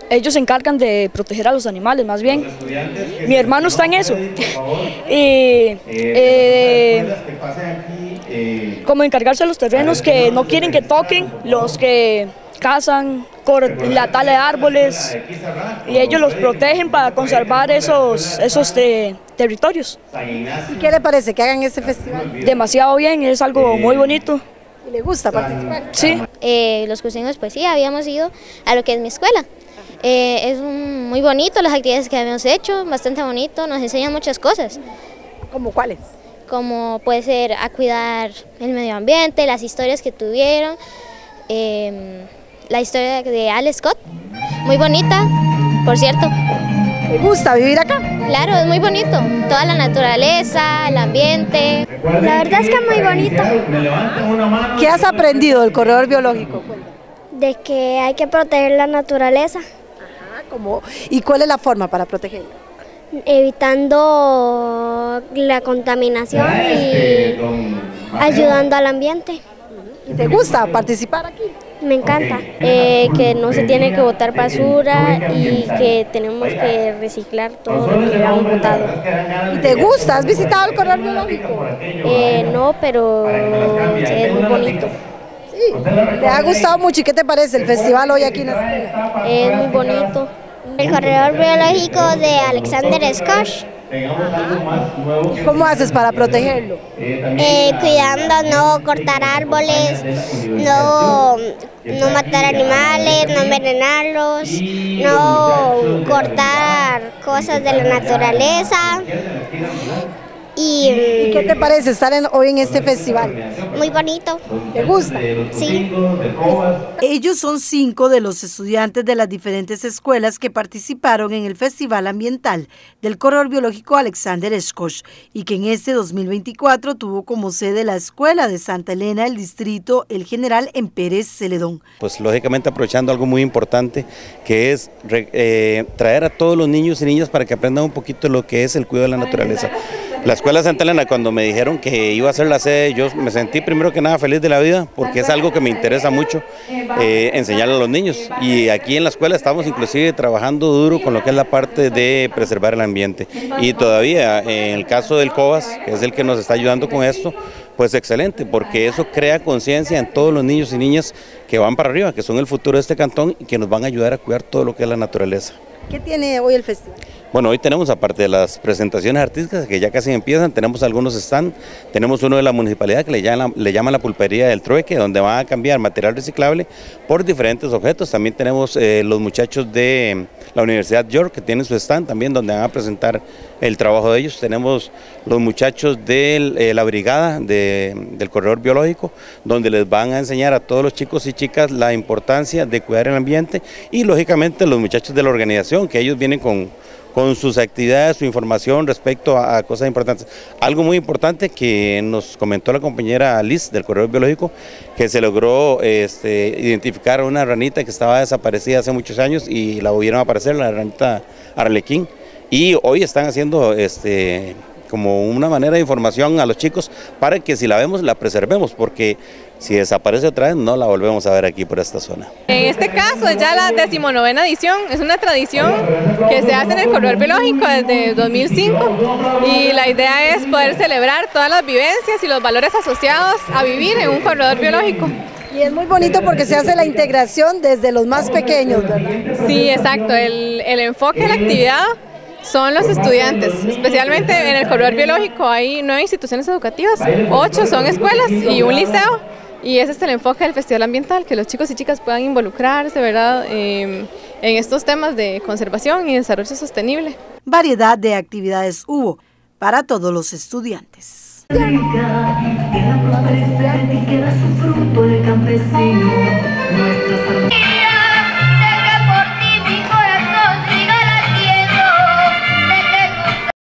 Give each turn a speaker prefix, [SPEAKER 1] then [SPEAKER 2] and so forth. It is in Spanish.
[SPEAKER 1] Ellos se encargan de proteger a los animales, más bien. Mi hermano está en eso. Y como encargarse de los terrenos que no quieren que toquen, los que cazan, la tala de árboles, y ellos los protegen para conservar esos territorios.
[SPEAKER 2] ¿Y qué le parece que hagan este festival?
[SPEAKER 1] Demasiado bien, es algo muy bonito.
[SPEAKER 2] ¿Y le gusta participar?
[SPEAKER 1] Sí.
[SPEAKER 3] Los cursillos de poesía habíamos ido a lo que es mi escuela. Es muy bonito las actividades que habíamos hecho, bastante bonito, nos enseñan muchas cosas.
[SPEAKER 2] ¿Cómo cuáles?
[SPEAKER 3] Como puede ser a cuidar el medio ambiente, las historias que tuvieron, la historia de Alex Scott, muy bonita, por cierto.
[SPEAKER 2] ¿Le gusta vivir acá?
[SPEAKER 3] Claro, es muy bonito, toda la naturaleza, el ambiente.
[SPEAKER 4] La verdad es que es muy bonito.
[SPEAKER 2] ¿Qué has aprendido del corredor biológico?
[SPEAKER 4] De que hay que proteger la naturaleza.
[SPEAKER 2] Ajá, ¿cómo? ¿Y cuál es la forma para protegerla?
[SPEAKER 4] Evitando la contaminación y ayudando al ambiente.
[SPEAKER 2] ¿Y te gusta participar aquí?
[SPEAKER 4] Me encanta. Que no se tiene que botar basura y que tenemos que reciclar todo lo que hemos botado.
[SPEAKER 2] ¿Y te gusta? ¿Has visitado el corredor biológico?
[SPEAKER 4] No, pero es muy bonito.
[SPEAKER 2] Sí. ¿Te ha gustado mucho? ¿Y qué te parece el festival hoy aquí en la escuela?
[SPEAKER 4] Es muy bonito. El corredor biológico de Alexander Scott.
[SPEAKER 2] ¿Cómo haces para protegerlo?
[SPEAKER 4] Cuidando, no cortar árboles, no matar animales, no envenenarlos, no cortar cosas de la naturaleza.
[SPEAKER 2] ¿Y qué te parece estar hoy en este festival?
[SPEAKER 4] Muy bonito.
[SPEAKER 2] ¿Te gusta?
[SPEAKER 4] Sí.
[SPEAKER 2] Ellos son 5 de los estudiantes de las diferentes escuelas que participaron en el Festival Ambiental del Corredor Biológico Alexander Scott y que en este 2024 tuvo como sede la Escuela de Santa Elena del Distrito El General en Pérez Celedón.
[SPEAKER 5] Pues lógicamente aprovechando algo muy importante que es traer a todos los niños y niñas para que aprendan un poquito lo que es el cuidado de la naturaleza. La Escuela Santa Elena, cuando me dijeron que iba a ser la sede, yo me sentí primero que nada feliz de la vida porque es algo que me interesa mucho enseñarle a los niños, y aquí en la escuela estamos inclusive trabajando duro con lo que es la parte de preservar el ambiente, y todavía en el caso del COBAS, que es el que nos está ayudando con esto, pues excelente, porque eso crea conciencia en todos los niños y niñas que van para arriba, que son el futuro de este cantón y que nos van a ayudar a cuidar todo lo que es la naturaleza.
[SPEAKER 2] ¿Qué tiene hoy el festival?
[SPEAKER 5] Bueno, hoy tenemos, aparte de las presentaciones artísticas que ya casi empiezan, tenemos algunos stands, tenemos uno de la municipalidad que le llaman la pulpería del trueque, donde van a cambiar material reciclable por diferentes objetos. También tenemos los muchachos de la Universidad York que tienen su stand también, donde van a presentar el trabajo de ellos. Tenemos los muchachos de la brigada del corredor biológico, donde les van a enseñar a todos los chicos y chicas la importancia de cuidar el ambiente, y lógicamente los muchachos de la organización, que ellos vienen con sus actividades, su información respecto a cosas importantes. Algo muy importante que nos comentó la compañera Liz del Corredor Biológico, que se logró identificar a una ranita que estaba desaparecida hace muchos años y la volvieron a aparecer, la ranita arlequín, y hoy están haciendo como una manera de información a los chicos para que si la vemos la preservemos, porque si desaparece otra vez no la volvemos a ver aquí por esta zona.
[SPEAKER 6] En este caso es ya la 19ª edición, es una tradición que se hace en el corredor biológico desde 2005, y la idea es poder celebrar todas las vivencias y los valores asociados a vivir en un corredor biológico.
[SPEAKER 2] Y es muy bonito porque se hace la integración desde los más pequeños, ¿verdad?
[SPEAKER 6] Sí, exacto, el enfoque de la actividad son los estudiantes, especialmente en el corredor biológico hay 9 instituciones educativas, 8 son escuelas y un liceo, y ese es el enfoque del Festival Ambiental, que los chicos y chicas puedan involucrarse, ¿verdad?, en estos temas de conservación y desarrollo sostenible.
[SPEAKER 2] Variedad de actividades hubo para todos los estudiantes.
[SPEAKER 7] Que la prosperidad y que da su fruto el campesino, nuestras